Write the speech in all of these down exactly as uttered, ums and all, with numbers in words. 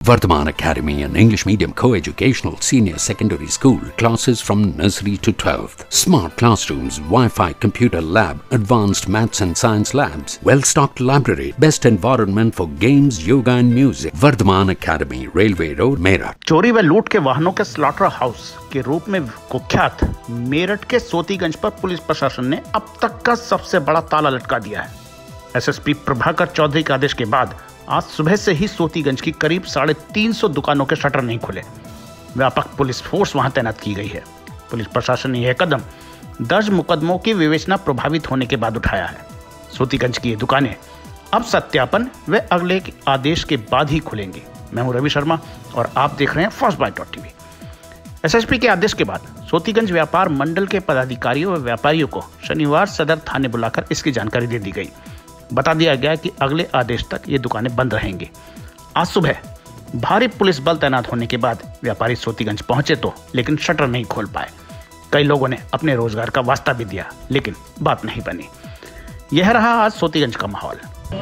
Vardhaman Academy, an English medium co-educational senior secondary school, classes from nursery to twelfth. Smart classrooms, Wi-Fi computer lab, advanced maths and science labs, well-stocked library, best environment for games, yoga and music. Vardhaman Academy, Railway Road, Meerut. चोरी व लूट के वाहनों के slaughter house के रूप में कुख्यात मेरठ के सोतीगंज पर पुलिस प्रशासन ने अब तक का सबसे बड़ा ताला लटका दिया है। एसएसपी प्रभाकर चौधरी के आदेश के बाद आज सुबह से ही सोतीगंज की करीब साढ़े तीन सौ दुकानों के शटर नहीं खुले। व्यापक पुलिस फोर्स वहां तैनात की गई है। पुलिस प्रशासन ने यह कदम दर्ज मुकदमों की विवेचना प्रभावित होने के बाद उठाया है। सोतीगंज की ये दुकानें अब सत्यापन व अगले आदेश के बाद ही खुलेंगी। मैं हूं रवि शर्मा और आप देख रहे हैं first bite dot TV. SSP के आदेश के बाद सोतीगंज व्यापार मंडल के पदाधिकारियों व व्यापारियों को शनिवार सदर थाने बुलाकर इसकी जानकारी दे दी गई। बता दिया गया कि अगले आदेश तक ये दुकानें बंद रहेंगी। आज सुबह भारी पुलिस बल तैनात होने के बाद व्यापारी सोतीगंज पहुंचे तो लेकिन शटर नहीं खोल पाए। कई लोगों ने अपने रोजगार का वास्ता भी दिया लेकिन बात नहीं बनी। यह रहा आज सोतीगंज का माहौल।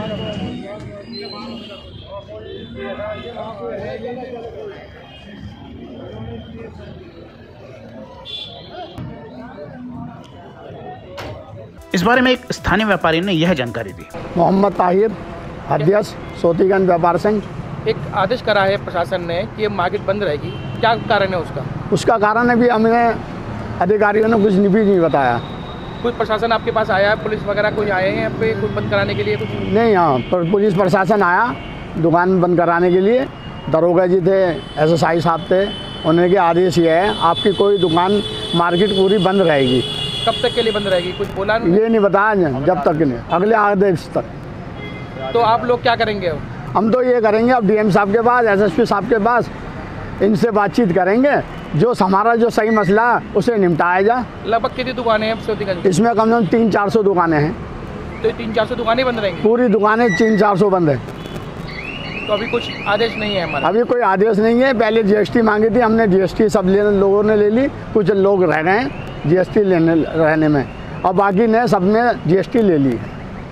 इस बारे में एक स्थानीय व्यापारी ने यह जानकारी दी। मोहम्मद ताहिर, अध्यक्ष सोतीगंज व्यापार संघ। एक आदेश करा है प्रशासन ने कि ये मार्केट बंद रहेगी, क्या कारण है उसका? उसका कारण है भी हमें अधिकारियों ने कुछ भी नहीं बताया। कुछ प्रशासन आपके पास आया है, पुलिस वगैरह कुछ आए हैं यहाँ पे कुछ बंद कराने के लिए? कुछ नहीं, हाँ पर पुलिस प्रशासन आया दुकान बंद कराने के लिए। दरोगा जी थे, एसएसआई साहब थे, उन्होंने आदेश ये है आपकी कोई दुकान मार्केट पूरी बंद रहेगी। कब तक के लिए बंद रहेगी कुछ बोला नहीं? ये नहीं बताया जब तक नहीं, अगले आदेश तक। तो आप लोग क्या करेंगे? हम तो ये करेंगे अब डीएम साहब के पास, एसएसपी साहब के पास इनसे बातचीत करेंगे, जो हमारा जो सही मसला है उसे निपटाया जाए। लगभग कितनी दुकानें हैं सोतीगंज? इसमें कम से कम तीन चार सौ दुकानें हैं। तो तीन चार सौ दुकानें बंद रहेंगी? पूरी दुकानें तीन चार सौ बंद है। तो अभी कुछ आदेश नहीं है हमारा? अभी कोई आदेश नहीं है। पहले जीएसटी मांगी थी हमने, जीएसटी सब लोगों ने ले ली, कुछ लोग रह गए हैं जीएसटी लेने रहने में, और बाकी ने सब ने जीएसटी ले ली।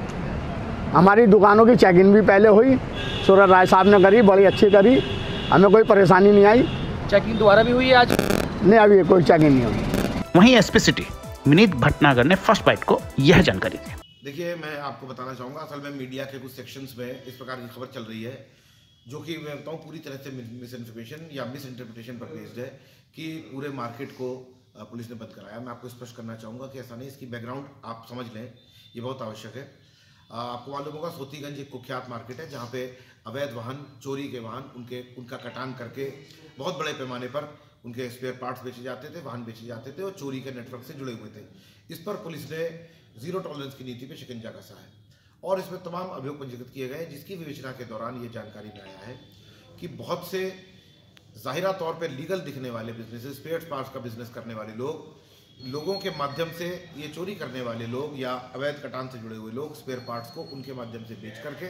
हमारी दुकानों की चेकिंग भी पहले हुई, सूरज राय साहब ने करी, बड़ी अच्छी करी, हमें कोई परेशानी नहीं आई। चेकिंग दोबारा भी हुई है आज? नहीं, अभी कोई चेकिंग नहीं हुई। वहीं एसपी सिटी विनीत भटनागर ने फर्स्ट बाइट को यह जानकारी दी। देखिए, मैं आपको बताना चाहूँगा, असल में मीडिया के कुछ सेक्शंस में इस प्रकार की खबर चल रही है जो कि मैं बताऊँ पूरी तरह से मिस इन्फॉर्मेशन या मिस इंटरप्रिटेशन पर बेस्ड है कि पूरे मार्केट को पुलिस ने बंद कराया। मैं आपको स्पष्ट करना चाहूँगा कि ऐसा नहीं, इसकी बैकग्राउंड आप समझ लें, ये बहुत आवश्यक है। आपको मालूम होगा सोतीगंज एक कुख्यात मार्केट है जहाँ पे अवैध वाहन, चोरी के वाहन, उनके उनका कटान करके बहुत बड़े पैमाने पर उनके स्पेयर पार्ट्स बेचे जाते थे, वाहन बेचे जाते थे और चोरी के नेटवर्क से जुड़े हुए थे। इस पर पुलिस ने जीरो टॉलरेंस की नीति पर शिकंजा कसा है और इसमें तमाम अभियोग पंजीकृत किए गए, जिसकी विवेचना के दौरान ये जानकारी में आया है कि बहुत से जाहिरा तौर पे लीगल दिखने वाले बिजनेस, स्पेयर पार्ट्स का बिजनेस करने वाले लोग, लोगों के माध्यम से ये चोरी करने वाले लोग या अवैध कटान से जुड़े हुए लोग स्पेयर पार्ट्स को उनके माध्यम से बेच करके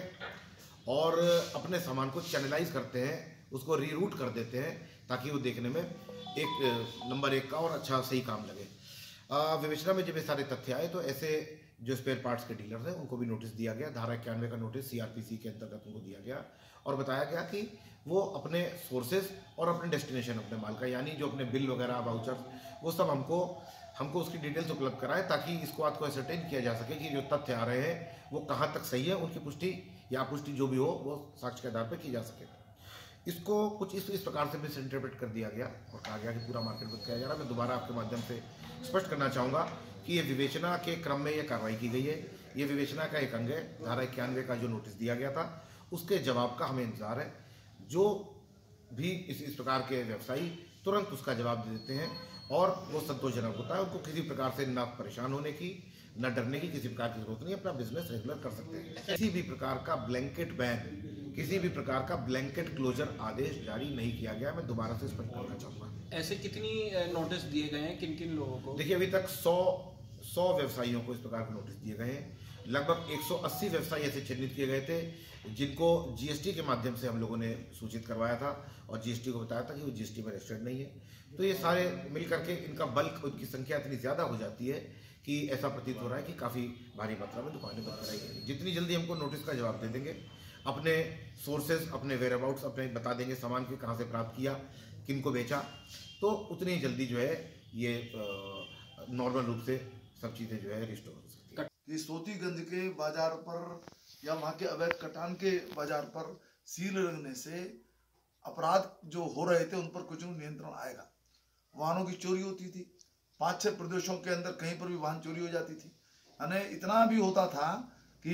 और अपने सामान को चैनलाइज करते हैं, उसको रीरूट कर देते हैं ताकि वो देखने में एक नंबर एक का और अच्छा सही काम लगे। विवेचना में जब ये सारे तथ्य आए तो ऐसे जो स्पेयर पार्ट्स के डीलर्स हैं उनको भी नोटिस दिया गया, धारा इक्यानवे का नोटिस सीआरपीसी के अंतर्गत उनको दिया गया और बताया गया कि वो अपने सोर्सेज और अपने डेस्टिनेशन, अपने माल का, यानी जो अपने बिल वगैरह, वाउचर, वो सब हमको हमको उसकी डिटेल्स उपलब्ध कराएं ताकि इसको बात को एसरटेन किया जा सके कि जो तथ्य आ रहे हैं वो कहाँ तक सही है, उनकी पुष्टि या अपुष्टि जो भी हो वो साक्ष्य के आधार पर की जा सके। इसको कुछ इस इस प्रकार से मिस इंटरप्रेट कर दिया गया और कहा गया कि पूरा मार्केट बंद किया जा रहा है। मैं दोबारा आपके माध्यम से स्पष्ट करना चाहूँगा कि ये विवेचना के क्रम में ये कार्रवाई की गई है। ये विवेचना का एक अंग है। धारा इक्यानवे का जो नोटिस दिया गया था उसके जवाब का हमें इंतजार है। जो भी इस इस प्रकार के व्यवसायी तुरंत उसका जवाब दे देते हैं और वो संतोषजनक होता है। उनको किसी प्रकार से न परेशान होने की, न डरने की किसी प्रकार की जरूरत नहीं, अपना बिजनेस रेगुलर कर सकते हैं। किसी भी प्रकार का ब्लैंकेट बैन, किसी भी प्रकार का ब्लैंकेट क्लोजर आदेश जारी नहीं किया गया। मैं दोबारा से स्पष्ट करना चाहूँगा। ऐसे कितनी नोटिस दिए गए हैं, किन किन लोगों को? देखिए, अभी तक सौ सौ व्यवसायियों को इस प्रकार के नोटिस दिए गए हैं। लगभग एक सौ अस्सी व्यवसायी ऐसे चिन्हित किए गए थे जिनको जीएसटी के माध्यम से हम लोगों ने सूचित करवाया था और जीएसटी को बताया था कि वो जीएसटी में रजिस्टर्ड नहीं है। तो ये सारे मिलकर के इनका बल्क, उनकी संख्या इतनी ज़्यादा हो जाती है कि ऐसा प्रतीत हो रहा है कि काफ़ी भारी मात्रा में दुकानें बंद कराई गई। जितनी जल्दी हमको नोटिस का जवाब दे देंगे अपने सोर्सेज, अपने वेयरअबाउट्स अपने बता देंगे, सामान को कहाँ से प्राप्त किया, किन को बेचा, तो उतनी जल्दी जो है ये नॉर्मल रूप से सब चीज़ें जो है रिस्टोर हो सकती है। कि सोतीगंज के बाजार पर या वहाँ के अवैध कटान के बाजार पर सील लगने से अपराध जो हो रहे थे उन पर कुछ नियंत्रण आएगा। वाहनों की चोरी होती थी, पांच छह प्रदेशों के अंदर कहीं पर भी वाहन चोरी हो जाती थी, यानी इतना भी होता था कि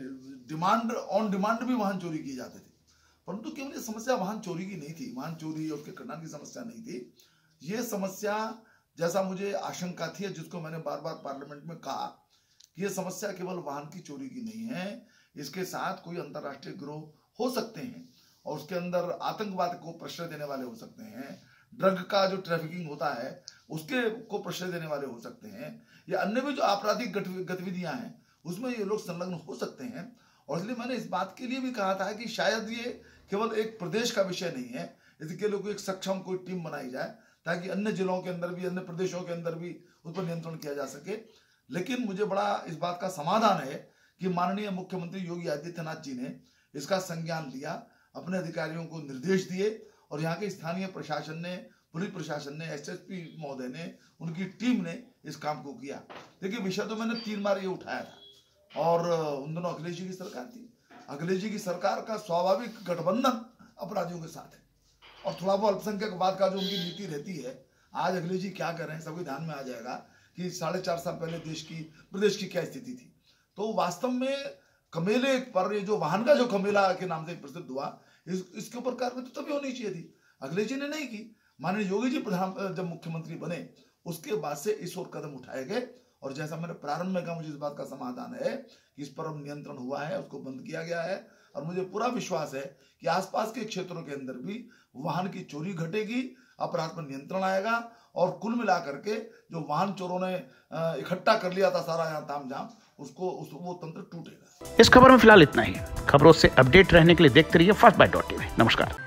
डिमांड ऑन डिमांड भी वाहन चोरी किए जाते थे। परंतु केवल ये समस्या वाहन चोरी की नहीं थी, वाहन चोरी और उसके कटान की समस्या नहीं थी। ये समस्या जैसा मुझे आशंका थी, जिसको मैंने बार बार पार्लियामेंट में कहा कि ये समस्या केवल वाहन की चोरी की नहीं है, इसके साथ कोई अंतर्राष्ट्रीय गिरोह हो सकते हैं और उसके अंदर आतंकवाद को प्रश्रय देने वाले हो सकते हैं, ड्रग का जो ट्रैफिकिंग होता है उसके को प्रश्रय देने वाले हो सकते हैं, या अन्य भी जो आपराधिक गतिविधियां हैं उसमें ये लोग संलग्न हो सकते हैं। और इसलिए मैंने इस बात के लिए भी कहा था कि शायद ये केवल एक प्रदेश का विषय नहीं है, इसके लिए कोई एक सक्षम कोई टीम बनाई जाए ताकि अन्य जिलों के अंदर भी, अन्य प्रदेशों के अंदर भी उस पर नियंत्रण किया जा सके। लेकिन मुझे बड़ा इस बात का समाधान है कि माननीय मुख्यमंत्री योगी आदित्यनाथ जी ने इसका संज्ञान लिया, अपने अधिकारियों को निर्देश दिए और यहाँ के स्थानीय प्रशासन ने, पुलिस प्रशासन ने, एसएसपी महोदय ने, उनकी टीम ने इस काम को किया। देखिए, विषय तो मैंने तीन बार ये उठाया था और उन दोनों अखिलेश जी की सरकार थी। अखिलेश जी की सरकार का स्वाभाविक गठबंधन अपराधियों के साथ है और थोड़ा बहुत अल्पसंख्यकवाद का जो उनकी नीति रहती है, आज अखिलेश जी क्या कर रहे हैं सबके ध्यान में आ जाएगा कि साढ़े चार साल पहले देश की प्रदेश की क्या स्थिति थी। तो वास्तव में कमेले पर ये जो वाहन का जो कमेला के नाम से प्रसिद्ध हुआ, इस, इसके ऊपर कार्रवाई तो तभी होनी चाहिए थी। अखिलेश जी ने नहीं की। माननीय योगी जी प्रधान जब मुख्यमंत्री बने उसके बाद से इस ओर कदम उठाए गए और जैसा मैंने प्रारंभ में कहा, मुझे इस बात का समाधान है कि इस पर अब नियंत्रण हुआ है, उसको बंद किया गया है और मुझे पूरा विश्वास है कि आसपास के क्षेत्रों के अंदर भी वाहन की चोरी घटेगी, अपराध पर नियंत्रण आएगा और कुल मिलाकर के जो वाहन चोरों ने इकट्ठा कर लिया था सारा यहाँ तामझाम, उसको उस, वो तंत्र टूटेगा। इस खबर में फिलहाल इतना ही। खबरों से अपडेट रहने के लिए देखते रहिए फास्ट बाइट डॉट टीवी। नमस्कार।